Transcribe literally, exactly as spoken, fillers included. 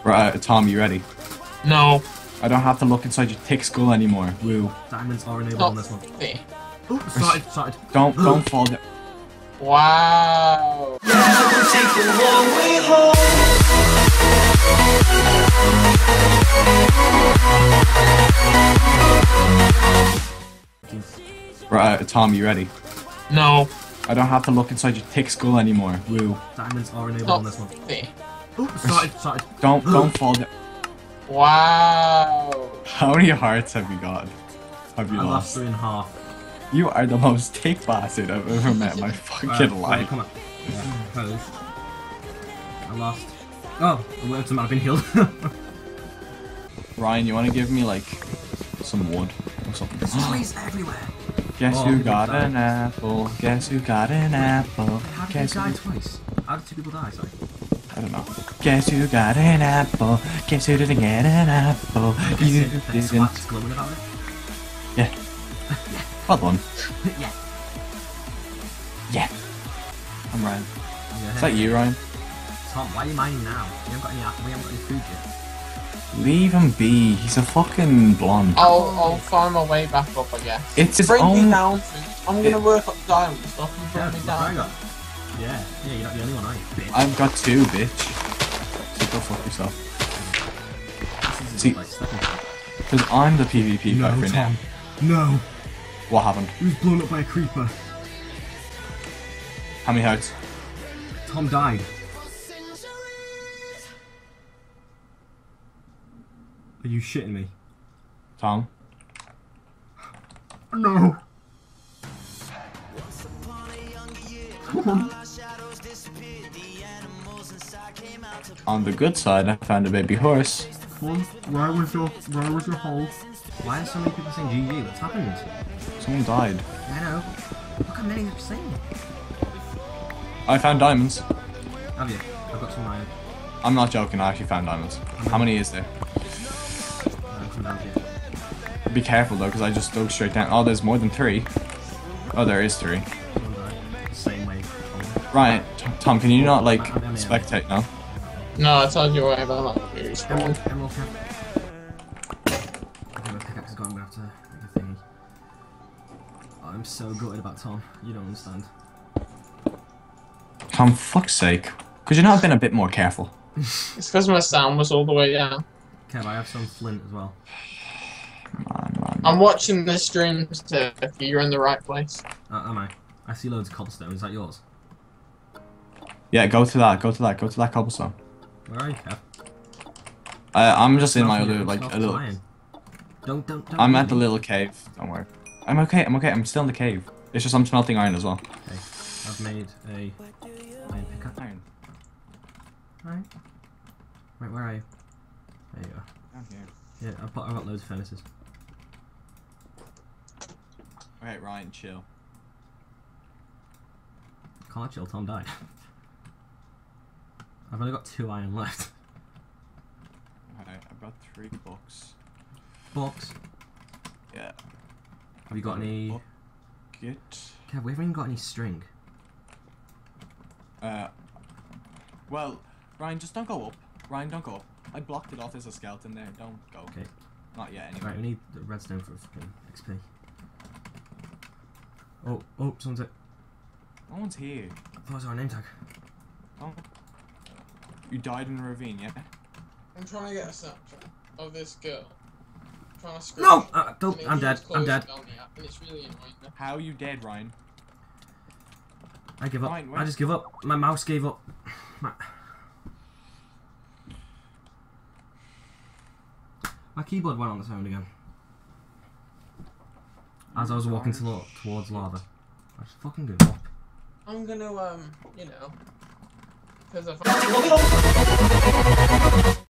Right, Tom, you ready? No. I don't have to look inside your thick skull anymore. Woo. Diamonds are enabled Oh, on this one. eh. Oh, started, started. Don't, don't fall down. Wow. Right, Tom, you ready? No. I don't have to look inside your thick skull anymore. Woo. Diamonds are enabled Oh, on this one. eh. Oh, started, started. Don't, don't fall down. Wow. How many hearts have you got? Have you I lost lost? three and a half. You are the most thick bastard I've ever met in my fucking Right, life. right, come on. Yeah, close. I lost. Oh, the words might have been healed. Ryan, you want to give me like some wood or something? There's trees everywhere. Guess Oh, who people got died. an apple? Guess who got an apple? How did Guess they die who... twice? How did two people die? Sorry. I don't know. Guess who got an apple? Guess who didn't get an apple? You That didn't. swat's glowing about it? Yeah. Yeah. Well done. Yeah. Yeah. I'm Ryan. Yeah. Is that you, Ryan? Tom, why are you mining now? We haven't got any, we haven't got any food yet. Leave him be. He's a fucking blonde. I'll, I'll find my way back up, I guess. It's his Bring me own. down. I'm gonna It- work up diamond stuff and Yeah, bring me look what I down. got. Yeah, yeah, you're not the only one, are you? Bitch. I've got two, bitch. So go fuck yourself. This is See- like stepping stone. Because I'm the PvP No, guy for now. Tom. No. What happened? He was blown up by a creeper. How many hearts? Tom died. Are you shitting me? Tom? No. On the good side, I found a baby horse. One, where was your, where was your hole? Why are so many people saying G G? What's happened? Someone died. I know. Look how many are saying. I found diamonds. Have you? I've got some iron. I'm not joking, I actually found diamonds. How many is there? Uh, come down here. Be careful though, because I just dug straight down. Oh, there's more than three. Oh, there is three. One died. Same way. Right, T- Tom, can you not like I'm- I'm- I'm- spectate now? No, I told you where I'm not very strong. Emerald, emerald cap. I think my pickaxe is gone. I'm gonna have to make a thingy. Oh, I'm so gutted about Tom. You don't understand. Tom, fuck's sake. Could you not have been a bit more careful? It's because my sound was all the way down. Kev, I have some flint as well. Man, man. I'm watching the streams to if you're in the right place. Uh, am I? I see loads of cobblestone. Is that yours? Yeah, go to that, go to that, go to that cobblestone. Where are you, Kev? Uh, I'm just in Stop my you, other, like, stop a little... flying. Don't, don't, don't. I'm leave at the me. little cave, don't worry. I'm okay, I'm okay, I'm still in the cave. It's just I'm smelting iron as well. Okay, I've made a iron pickaxe. Iron. Right. Right, where are you? There you go. Down here. Yeah, I've, put, I've got loads of furnaces. Alright, Ryan, chill. Can't chill, Tom died. I've only got two iron left. Alright, I've got three books. Box. Yeah. Have you got any... Get. Kev, we haven't even got any string. Uh. Well, Ryan, just don't go up. Ryan, don't go up. I blocked it off as a skeleton there. Don't go. Okay. Not yet, anyway. Right, we need the redstone for fucking X P. Oh, oh, someone's it. No one's here. I thought it was our name tag. Oh. You died in a ravine, yeah? I'm trying to get a snapshot of this girl. I'm trying to scream. No! Uh, don't, and it I'm dead, keeps I'm dead. closing down the app, and it's really annoying me. How are you dead, Ryan? I give up. Ryan, I where's- just give up. My mouse gave up. My, My keyboard went on its own again. As I was walking to, towards lava. I just fucking give up. I'm gonna, um, you know, because if I...